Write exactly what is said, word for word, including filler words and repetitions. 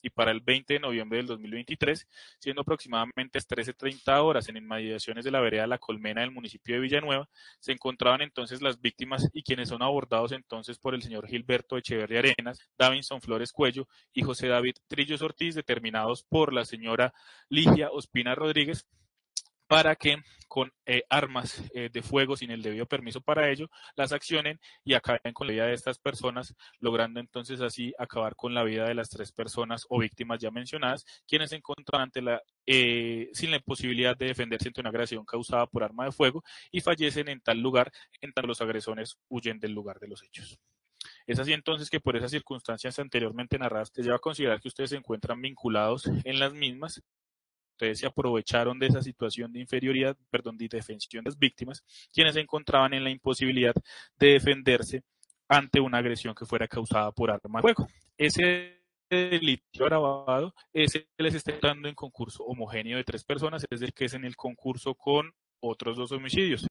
y para el veinte de noviembre del dos mil veintitrés, siendo aproximadamente las trece treinta horas en inmediaciones de la vereda La Colmena del municipio de Villanueva, se encontraban entonces las víctimas y quienes son abordados entonces por el señor Gilberto Echeverri Arenas, Davinson Flores Cuello y José David Trillos Ortiz, determinados por la señora Ligia Ospina Rodríguez, para que con eh, armas eh, de fuego sin el debido permiso para ello, las accionen y acaben con la vida de estas personas, logrando entonces así acabar con la vida de las tres personas o víctimas ya mencionadas, quienes se encontraban ante la, eh, sin la posibilidad de defenderse ante una agresión causada por arma de fuego y fallecen en tal lugar, en tanto los agresores huyen del lugar de los hechos. Es así entonces que por esas circunstancias anteriormente narradas, se lleva a considerar que ustedes se encuentran vinculados en las mismas. Ustedes se aprovecharon de esa situación de inferioridad, perdón, de indefensión de las víctimas, quienes se encontraban en la imposibilidad de defenderse ante una agresión que fuera causada por arma de fuego. Ese delito agravado se les está dando en concurso homogéneo de tres personas, es decir, que es en el concurso con otros dos homicidios.